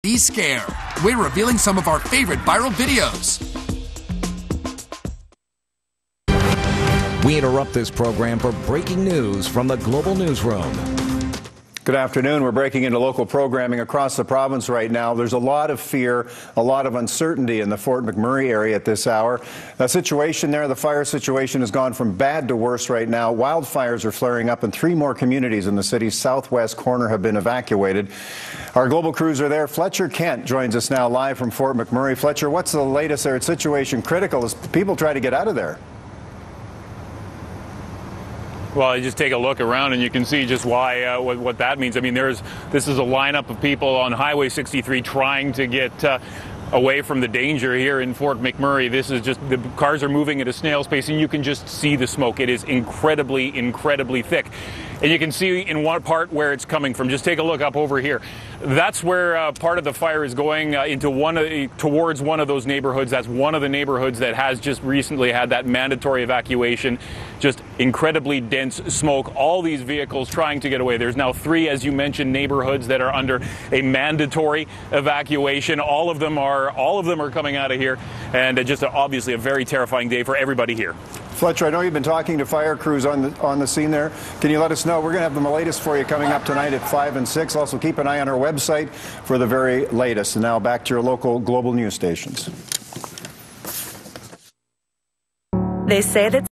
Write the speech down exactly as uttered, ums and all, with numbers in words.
Be scared. We're revealing some of our favorite viral videos. We interrupt this program for breaking news from the Global Newsroom. Good afternoon. We're breaking into local programming across the province right now. There's a lot of fear, a lot of uncertainty in the Fort McMurray area at this hour. The situation there, the fire situation has gone from bad to worse right now. Wildfires are flaring up and three more communities in the city's southwest corner have been evacuated. Our global crews are there. Fletcher Kent joins us now live from Fort McMurray. Fletcher, what's the latest there? It's situation critical as people try to get out of there. Well, you just take a look around and you can see just why, uh, what, what that means. I mean, there's this is a lineup of people on Highway sixty-three trying to get uh, away from the danger here in Fort McMurray. This is just, the cars are moving at a snail's pace and you can just see the smoke. It is incredibly, incredibly thick. And you can see in one part where it's coming from. Just take a look up over here. That's where uh, part of the fire is going uh, into one of, uh, towards one of those neighborhoods. That's one of the neighborhoods that has just recently had that mandatory evacuation. Just incredibly dense smoke. All these vehicles trying to get away. There's now three, as you mentioned, neighborhoods that are under a mandatory evacuation. All of them are, all of them are coming out of here, and uh, just a, obviously a very terrifying day for everybody here. Fletcher, I know you've been talking to fire crews on the on the scene there. Can you let us know? We're going to have the latest for you coming up tonight at five and six. Also, keep an eye on our website for the very latest. And now back to your local global news stations. They say that